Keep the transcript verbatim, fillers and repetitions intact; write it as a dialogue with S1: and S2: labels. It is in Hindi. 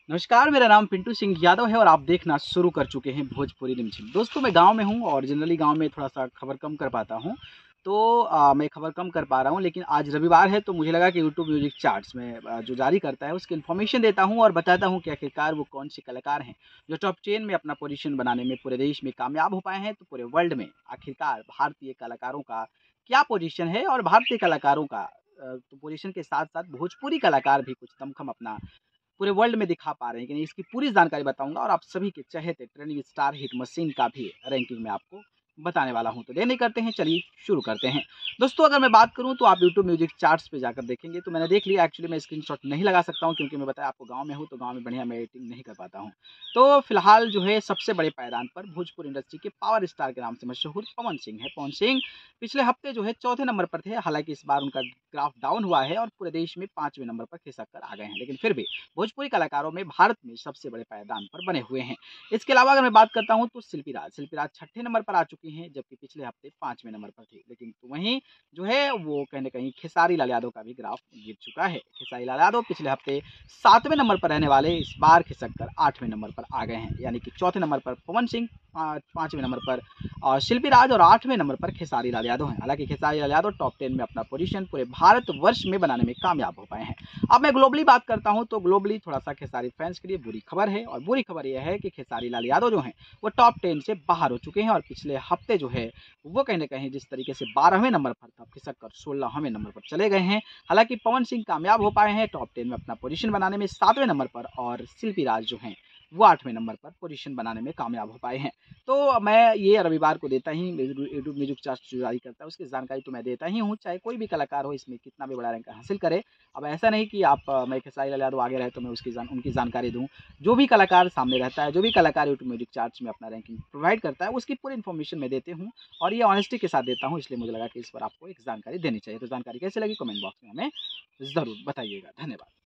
S1: नमस्कार, मेरा नाम पिंटू सिंह यादव है और आप देखना शुरू कर चुके हैं भोजपुरी रिमझिम। दोस्तों, मैं गाँव में हूँ और जनरली गाँव में थोड़ा-सा खबर कम कर पाता हूँ। तो अ, मैं खबर कम कर पा रहा हूँ, लेकिन आज रविवार है तो मुझे लगा कि यूट्यूब म्यूज़िक चार्ट्स में अ, जो जारी करता है उसकी इन्फॉर्मेशन देता हूँ और बताता हूँ कि आखिरकार वो कौन से कलाकार हैं जो टॉप टेन में अपना पोजीशन बनाने में पूरे देश में कामयाब हो पाए हैं। तो पूरे वर्ल्ड में आखिरकार भारतीय कलाकारों का क्या पोजीशन है और भारतीय कलाकारों का अ, तो पोजीशन के साथ-साथ भोजपुरी कलाकार भी कुछ दमखम अपना पूरे वर्ल्ड में दिखा पा रहे हैं कि नहीं, इसकी पूरी जानकारी बताऊँगा और आप सभी के चहेते ट्रेंडिंग स्टार हिट मशीन का भी रैंकिंग मैं आपको बताने वाला हूँ। तो देर नहीं करते हैं, चलिए शुरू करते हैं। दोस्तों, अगर मैं बात करूँ तो आप यूट्यूब म्यूज़िक चार्ट्स पे जाकर देखेंगे तो मैंने देख लिया। एक्चुअली मैं स्क्रीनशॉट नहीं लगा सकता हूँ क्योंकि मैं बताया आपको गाँव में हूँ, तो गाँव में बढ़िया मैं एडिटिंग नहीं कर पाता हूँ। तो फिलहाल जो है सबसे बड़े पायदान पर भोजपुरी इंडस्ट्री के पावर स्टार के नाम से मशहूर पवन सिंह है। पवन सिंह पिछले हफ्ते जो है चौथे नंबर पर थे, हालाँकि इस बार उनका ग्राफ डाउन हुआ है और पूरे देश में पाँचवें नंबर पर खिसक कर आ गए हैं। लेकिन फिर भी भोजपुरी कलाकारों में भारत में सबसे बड़े पायदान पर बने हुए हैं। इसके अलावा अगर मैं बात करता हूँ तो शिल्पी राज, शिल्पी राज छठे नंबर पर आ चुकी हैं, जबकि पिछले हफ्ते पाँचवें नंबर पर थी। लेकिन तो वहीं जो है वो कहीं न कहीं खेसारी लाल यादव का भी ग्राफ गिर चुका है। खेसारी लाल यादव पिछले हफ्ते सातवें नंबर पर रहने वाले इस बार खिसक कर आठवें नंबर पर आ गए हैं। यानी कि चौथे नंबर पर पवन सिंह, पाँच पाँचवें नंबर पर अ, शिल्पी राज और आठवें नंबर पर खेसारी लाल यादव हैं। हालाँकि खेसारी लाल यादव टॉप टेन में अपना पोजीशन पूरे भारतवर्ष में बनाने में कामयाब हो पाए हैं। अब मैं ग्लोबली बात करता हूं तो ग्लोबली थोड़ा-सा खेसारी फैंस के लिए बुरी खबर है और बुरी खबर यह है कि खेसारी लाल यादव जो हैं, वो टॉप टेन से बाहर हो चुके हैं और पिछले हफ्ते जो है, वो कहीं न कहीं जिस तरीके से बारहवें नंबर पर था, खिसक कर सोलहवें नंबर पर चले गए हैं। हालाँकि पवन सिंह कामयाब हो पाए हैं टॉप टेन में अपना पोजीशन बनाने में सातवें नंबर पर और शिल्पी राज जो हैं, वो आठवें नंबर पर पोजीशन बनाने में कामयाब हो पाए हैं। तो मैं ये रविवार को देता ही यूट्यूब म्यूजिक चार्ट जो जारी करता है उसकी जानकारी तो मैं देता ही हूँ, चाहे कोई भी कलाकार हो इसमें कितना भी बड़ा रैंक हासिल करे। अब ऐसा नहीं कि आप अ, मैं खेसारी लाल यादव आगे रहे तो मैं उसकी जान उनकी जानकारी दूँ। जो भी कलाकार सामने रहता है, जो भी कलाकार यूट्यूब म्यूजिक चार्ट्स में अपना रैंकिंग प्रोवाइड करता है, उसकी पूरी इन्फॉर्मेशन मैं देते हूँ और ये ऑनेस्टी के साथ देता हूँ, इसलिए मुझे लगा कि इस पर आपको एक जानकारी देनी चाहिए। तो जानकारी कैसी लगी कमेंट बॉक्स में हमें ज़रूर बताइएगा। धन्यवाद।